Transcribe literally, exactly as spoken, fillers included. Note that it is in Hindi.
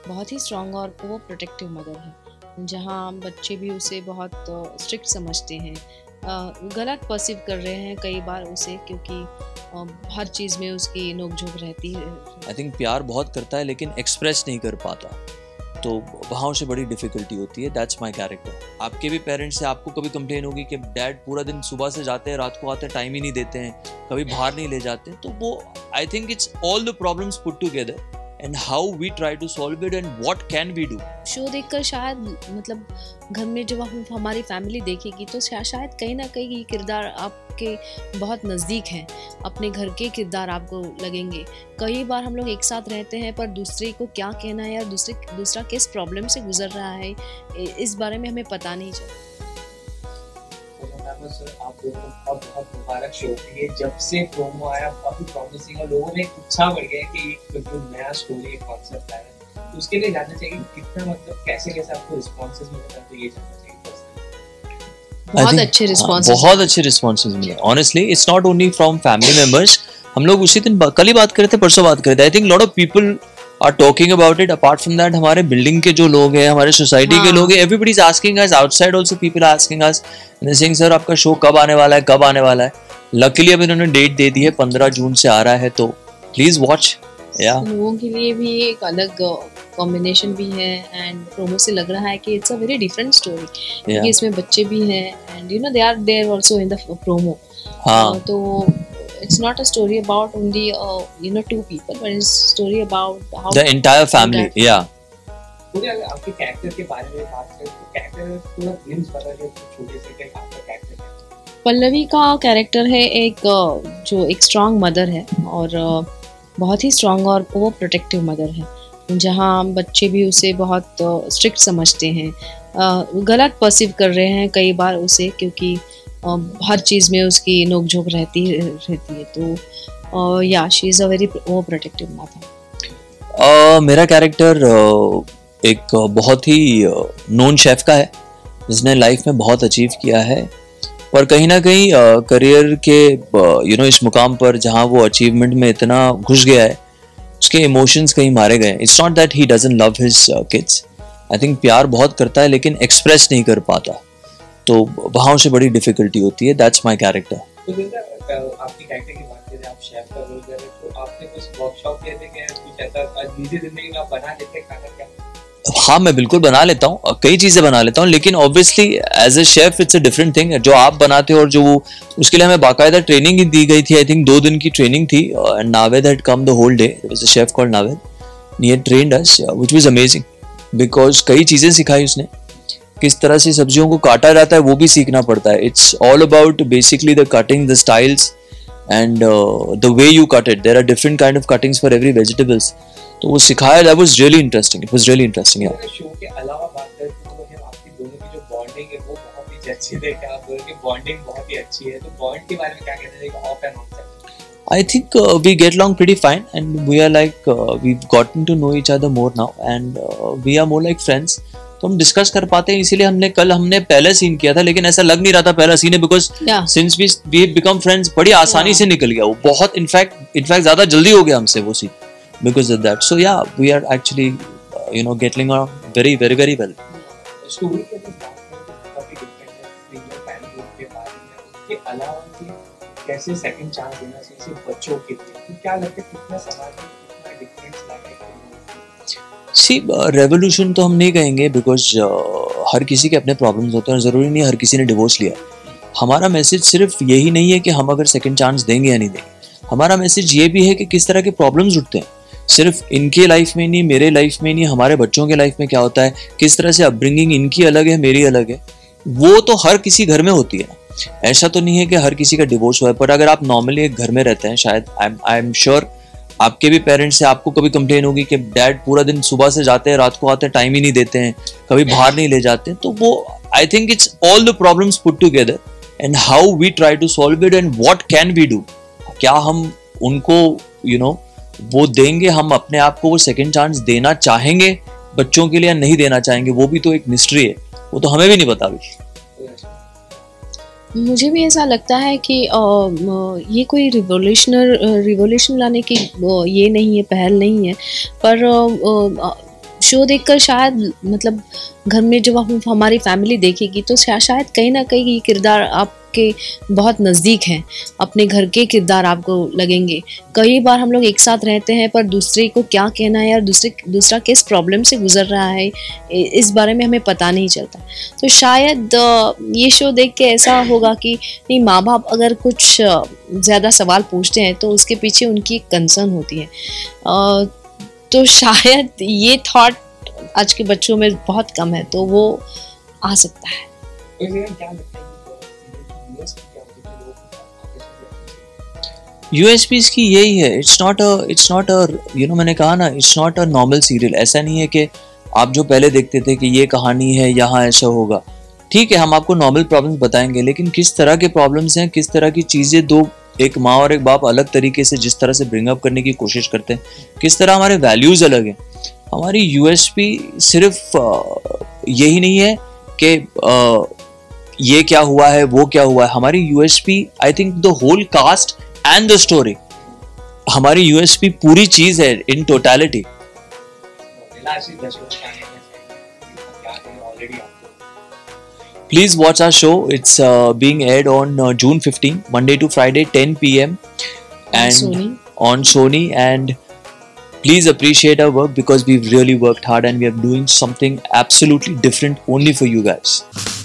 बहुत ही स्ट्रॉन्ग और वो प्रोटेक्टिव मदर है, जहाँ बच्चे भी उसे बहुत स्ट्रिक्ट समझते हैं, अ, गलत परसीव कर रहे हैं कई बार उसे, क्योंकि अ, हर चीज़ में उसकी नोक-झोंक रहती है। आई थिंक प्यार बहुत करता है लेकिन एक्सप्रेस नहीं कर पाता, तो वहाँ उसे बड़ी डिफ़िकल्टी होती है। That's my character. आपके भी पेरेंट्स से आपको कभी कंप्लेन होगी कि डैड पूरा दिन सुबह से जाते हैं, रात को आते हैं, टाइम ही नहीं देते हैं, कभी बाहर नहीं ले जाते, तो वो I think it's all the problems put together and how we try to solve it and what can we do. Show देखकर शायद मतलब घर में जब हम हमारी फैमिली देखेगी तो शा, शायद कहीं ना कहीं ये किरदार आपके बहुत नज़दीक हैं, अपने घर के किरदार आपको लगेंगे। कई बार हम लोग एक साथ रहते हैं पर दूसरे को क्या कहना है या दूसरे दूसरा किस प्रॉब्लम से गुजर रहा है इस बारे में हमें पता नहीं चलता। सर आप लोगों को बहुत बहुत मुबारक शो के लिए। जब से प्रोमो आया बहुत ही प्रॉमिसिंग और लोगों में उत्साह बढ़ गया कि एक जो नया स्टोरी कॉन्सेप्ट आया है, तो उसके लिए जानना चाहिए कितना मतलब कैसे कैसे आपको रिस्पॉन्सेज मिलता है, तो ये जानना चाहिए। बहुत अच्छे रिस्पॉन्सेज बहुत अच्छे रिस्पॉन्सेज मिले। Honestly it's not only from family members. हम लोग उसी दिन कल ही बात कर रहे थे, परसों बात कर रहे थे। I think lot of people are talking about it. Apart from that, हमारे बिल्डिंग के जो लोग हैं, हमारे सोसाइटी के लोग हैं, everybody is asking us, outside also people are asking us and they're saying, sir आपका शो कब आने वाला है, कब आने वाला है। लकीली अब इन्होंने डेट दे दी है, पंद्रह जून से आ रहा है, तो प्लीज वॉच। या लोगों के लिए भी एक अलग कॉम्बिनेशन भी है एंड प्रोमो से लग रहा है कि it's a very different story, क्योंकि इसमें बच्चे भी हैं and you know they are there also in the promo. हाँ, तो it's not a story about only uh, you know two people, but it's a story about how the entire family. Yeah. पूरे अगर आपके कैरेक्टर के बारे में बात करें तो कैरेक्टर थोड़ा ग्लिम्स बता दो, छोटे से के आपका कैरेक्टर है। पल्लवी का कैरेक्टर है एक जो एक स्ट्रॉन्ग मदर है और बहुत ही स्ट्रॉन्ग और वो प्रोटेक्टिव मदर है, जहाँ बच्चे भी उसे बहुत स्ट्रिक्ट समझते हैं, गलत परसीव कर रहे हैं कई बार उसे, क्योंकि हर चीज़ में उसकी नोक झोंक रहती रहती है। तो या शी इज़ अ वेरी वो प्रोटेक्टिव मदर। मेरा कैरेक्टर uh, एक बहुत ही नोन शेफ का है जिसने लाइफ में बहुत अचीव किया है, और कहीं ना कहीं करियर uh, के यू uh, नो इस मुकाम पर जहाँ वो अचीवमेंट में इतना घुस गया है, उसके इमोशंस कहीं मारे गए। It's not that he doesn't love his kids. I think प्यार बहुत करता है लेकिन एक्सप्रेस नहीं कर पाता, तो वहाँ उसे बड़ी डिफिकल्टी होती है। That's my character. तो आपकी कैरेक्टर की बात करें, आप शेफ का रोल कर रहे हैं, तो आपने कुछ वर्कशॉप लेते क्या, कुछ ऐसा निजी जिंदगी में आप बना लेते हैं खाना क्या? हाँ, मैं बिल्कुल बना लेता हूँ, कई चीज़ें बना लेता हूँ, लेकिन obviously as a chef it's a different thing. जो आप बनाते हो और जो वो, उसके लिए हमें बाकायदा ट्रेनिंग ही दी गई थी। आई थिंक दो दिन की ट्रेनिंग थी and Naved had come the whole day. There was a chef called Naved, he had trained us which was amazing because कई चीज़ें सिखाई उसने। किस तरह से सब्जियों को काटा जाता है वो भी सीखना पड़ता है। It's all about basically the cutting, the styles and the way you cut it. There are different kind of cuttings for every vegetables, तो वो सिखाया। That was really interesting, it was really interesting. यार शो के अलावा बात करें तो आपकी दोनों की जो बॉन्डिंग है वो बहुत ही अच्छी है, क्या आप दोनों की बॉन्डिंग बहुत ही अच्छी है, तो बॉन्ड के बारे में क्या कहना चाहिए off and on side? I think uh, we get along pretty fine and we are like uh, we've gotten to know each other more now and uh, we are more like friends. तो हम डिस्कस कर पाते हैं, इसीलिए हमने कल हमने पहले सीन किया था, लेकिन ऐसा लग नहीं रहा था पहला सीन है, because since we we become friends बड़ी आसानी yeah. से निकल गया वो, बहुत इनफैक्ट इनफैक्ट ज्यादा जल्दी हो गया हमसे वो scene because of that. So yeah we are actually you know getting on very very very well. Story के बात करें तो काफी डिफरेंट है प्रीमियर फैमिली के बारे में, उसके अलावा कैसे सेकंड चांस देना चाहिए सिर्फ बच्चों के लिए, तो क्या लगता है कितना समाज में कितना डिफरेंस लाएगा? सी रेवोल्यूशन तो हम नहीं कहेंगे बिकॉज uh, हर किसी के अपने प्रॉब्लम्स होते हैं और ज़रूरी नहीं हर किसी ने डिवोर्स लिया। हमारा मैसेज सिर्फ यही नहीं है कि हम अगर सेकंड चांस देंगे या नहीं देंगे, हमारा मैसेज ये भी है कि किस तरह के प्रॉब्लम्स उठते हैं, सिर्फ इनके लाइफ में नहीं, मेरे लाइफ में नहीं, हमारे बच्चों के लाइफ में क्या होता है, किस तरह से अपब्रिंगिंग इनकी अलग है मेरी अलग है, वो तो हर किसी घर में होती है ना। ऐसा तो नहीं है कि हर किसी का डिवोर्स हुआ है, पर अगर आप नॉर्मली एक घर में रहते हैं, शायद आई एम श्योर आपके भी पेरेंट्स से आपको कभी कंप्लेन होगी कि डैड पूरा दिन सुबह से जाते हैं, रात को आते हैं, टाइम ही नहीं देते हैं, कभी बाहर नहीं ले जाते, तो वो I think it's all the problems put together and how we try to solve it and what can we do. क्या हम उनको यू नो वो देंगे, हम अपने आप को वो सेकंड चांस देना चाहेंगे बच्चों के लिए या नहीं देना चाहेंगे, वो भी तो एक मिस्ट्री है, वो तो हमें भी नहीं पता अभी। मुझे भी ऐसा लगता है कि ये कोई रिवोल्यूशनर रिवोल्यूशन लाने की ये नहीं है, पहल नहीं है, पर शो देखकर शायद मतलब घर में जब हम हमारी फैमिली देखेगी तो शा, शायद कहीं ना कहीं ये किरदार आपके बहुत नज़दीक हैं, अपने घर के किरदार आपको लगेंगे। कई बार हम लोग एक साथ रहते हैं पर दूसरे को क्या कहना है और दूसरे दूसरा किस प्रॉब्लम से गुजर रहा है इस बारे में हमें पता नहीं चलता। तो शायद ये शो देख के ऐसा होगा कि नहीं, माँ बाप अगर कुछ ज़्यादा सवाल पूछते हैं तो उसके पीछे उनकी एक कंसर्न होती है। तो शायद ये थॉट आज के बच्चों में बहुत कम है, तो वो आ सकता है। यूएसपीज की यही है, it's not a it's not a you know मैंने कहा ना, it's not a normal serial. ऐसा नहीं है कि आप जो पहले देखते थे कि ये कहानी है, यहाँ ऐसा होगा। ठीक है, हम आपको नॉर्मल प्रॉब्लम्स बताएंगे, लेकिन किस तरह के प्रॉब्लम्स हैं, किस तरह की चीज़ें दो एक माँ और एक बाप अलग तरीके से जिस तरह से ब्रिंग अप करने की कोशिश करते हैं, किस तरह हमारे वैल्यूज़ अलग हैं। हमारी यूएसपी सिर्फ यही नहीं है कि ये क्या हुआ है, वो क्या हुआ है। हमारी USP I think the whole cast and the story, हमारी यूएसपी पूरी चीज है in totality. Please watch our show. It's uh, being aired on uh, June fifteenth, Monday to Friday, ten p m and Sony. on Sony. And please appreciate our work because we've really worked hard and we are doing something absolutely different only for you guys.